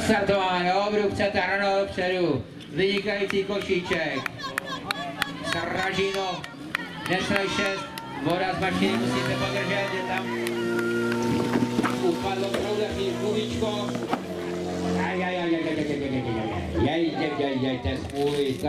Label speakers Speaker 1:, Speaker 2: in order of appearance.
Speaker 1: Odstartováno, obrubce Tarano dopředu, vynikající košíček. Sražino, neslyšet, voda z mašiny musíte podržet, je tam upadlo proudací kubičko. Jaj, to je svůj.